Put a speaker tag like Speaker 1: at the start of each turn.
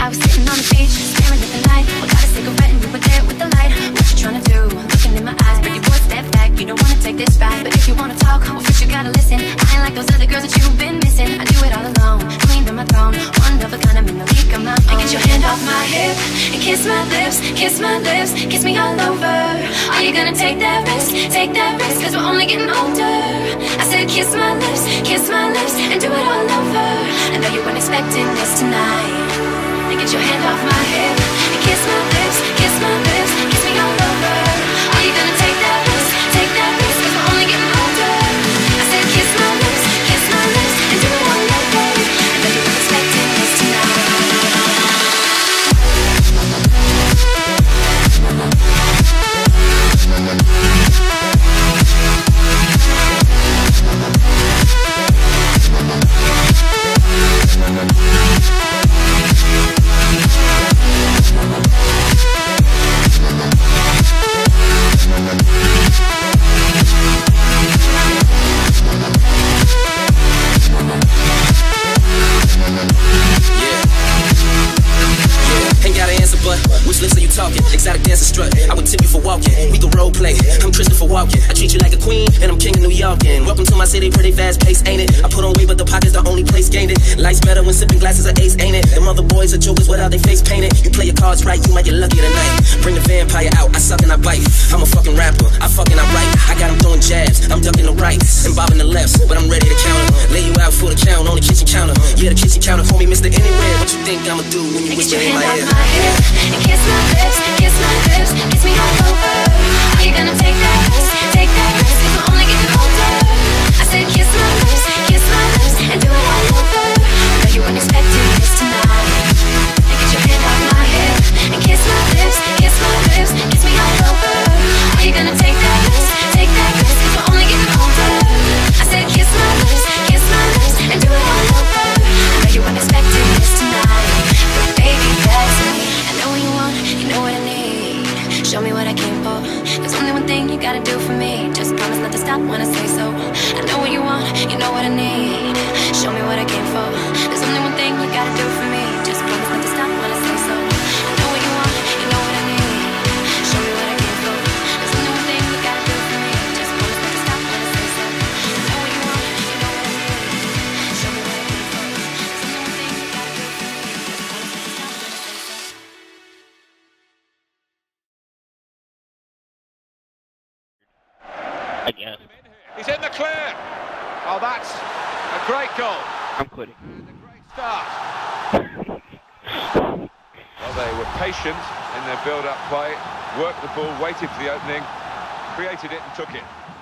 Speaker 1: I was sitting on the beach, staring at the night. We got a cigarette and we were there with the light. What you trying to do? Looking in my eyes, pretty boy, step back. You don't wanna take this back, but if you wanna talk, well first you gotta listen. I ain't like those other girls that you've been missing. I do it all alone, queen of my throne, one of a kind, I'm in the league of my own. And get your hand off my hip and kiss my lips, kiss my lips, kiss me all over. Are you gonna take that risk? Take that risk, cause we're only getting older. I said kiss my lips, and do it all over. I know you weren't expecting this tonight. And get your hand off my hip and kiss my lips, kiss me all over. Are you gonna take that risk? Take that risk, cause we're only getting older. I said kiss my lips, and do it all over. I know you weren't expecting this tonight.
Speaker 2: Which lips are you talking? Exotic dancer strut. I would tip you for walking. We can role play. I'm Christopher Walken. I treat you like a queen, and I'm king of New York. And welcome to my city, pretty fast pace, ain't it? I put on weight, but the pocket's the only place gained it. Life's better when sipping glasses of ace, ain't it? Them other boys are jokers without their face painted. You play your cards right, you might get lucky tonight. Bring the vampire out, I suck and I bite. I'm a fucking rapper, I fucking I write. I got them throwing jabs, I'm ducking the rights and bobbing the lefts, but I'm ready to counter. Lay you out for the count on the kitchen counter. Yeah, the kitchen counter, call me Mr. Anywhere. What you think I'ma do when you whisper in my ear?
Speaker 1: And kiss my lips, kiss me all over. Are you gonna take that risk? Take that risk, cause we're only getting older. I said kiss my lips, and do it all over. I know you weren't expecting this tonight. And get your hand off my hip and kiss my lips, kiss me all over. Are you gonna take that risk? Take that risk, cause we're only getting older. I said kiss my lips, and do it all over. I know you weren't expecting this tonight, but baby, that's me. I know what you want, you know what I need. Show me what I came for. There's only one thing you gotta do for me. Just promise not to stop when I say so. I know what you want, you know what I need. Show me what I came for. There's only one thing you gotta do for me. Just promise not to stop when I say so. I know what you want, you know what I need. Show me what I came for. There's only one thing you gotta do for me. Just promise not to stop when I say so. I know what you want, you know what I need. Show me what I came for. There's only one thing you gotta do for me. Just promise not to stop when I say so.
Speaker 3: Again.
Speaker 4: He's in the clear. Oh, that's a great goal.
Speaker 3: I'm quitting.
Speaker 4: And a great start. Well, they were patient in their build-up play, worked the ball, waited for the opening, created it and took it.